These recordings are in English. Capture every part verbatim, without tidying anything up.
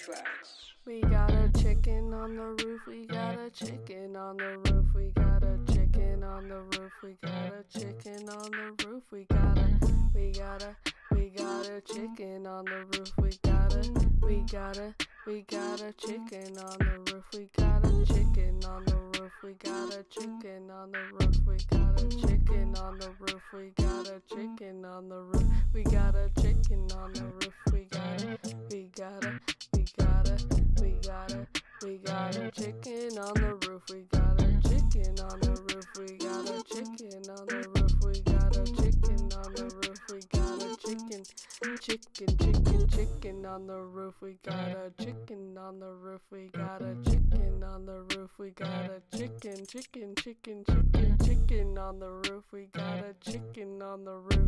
tracks. We got a chicken on the roof, we got a chicken on the roof, we got a chicken on the roof, we got a chicken on the roof, we got a, we got a, we got a chicken on the roof, we got a, we got a, we got a chicken on the roof, we got a chicken on the roof, we got a chicken on the roof, we got a chicken on the roof, we got a chicken on the roof, we got a chicken on the roof, we got a, we got a, we got a, we got a, we got a chicken on the roof, we got a chicken on the roof, we got a chicken on the roof, we got a chicken on the roof, we got a chicken, chicken, chicken, chicken on the roof, we got a chicken on the roof, we got a chicken on the roof, we got a chicken, chicken, chicken, chicken, chicken on the roof, we got a chicken on the roof.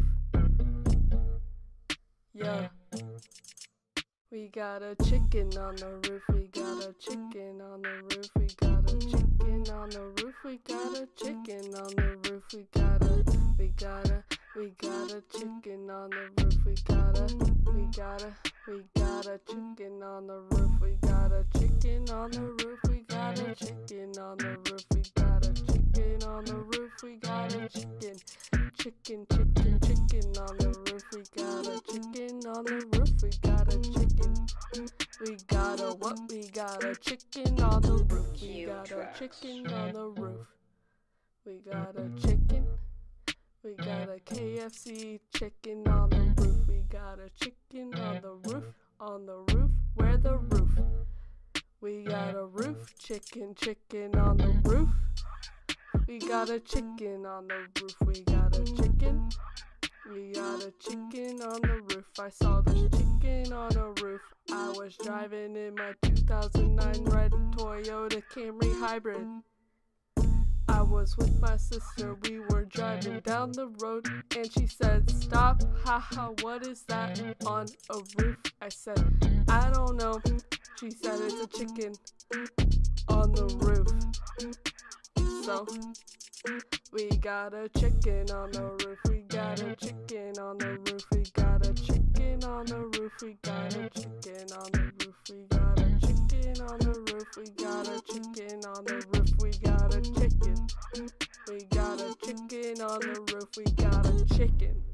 Yeah. We got a chicken on the roof, we got a chicken on the roof, we got a chicken on the roof, we got a chicken on the roof, we got a, we got a, we got a chicken on the roof, we got a, we got a, we got a chicken on the roof, we got a chicken on the roof, we got a chicken on the roof, we got a chicken on the roof, we got a chicken, chicken, chicken, chicken on the roof, we got a chicken on the roof, we got a chicken, we got a what, we got a chicken on the roof, we got a chicken on the roof, we got a chicken, we got a K F C chicken on the roof, we got a chicken on the roof, on the roof, where the roof, we got a roof, chicken, chicken on the roof, we got a chicken on the roof, we got a chicken, we got a chicken on the roof, I saw this chicken on a roof, I was driving in my two thousand nine red Toyota Camry Hybrid, I was with my sister, we were driving down the road, and she said, stop, haha, what is that on a roof? I said, I don't know, she said it's a chicken on the roof, so, we got a chicken on the roof, we got a chicken on the roof, we got a chicken on the roof, we got a chicken on the roof, we got a chicken on the roof, we got a chicken on the roof, we got a chicken, we got a chicken on the roof, we got a chicken.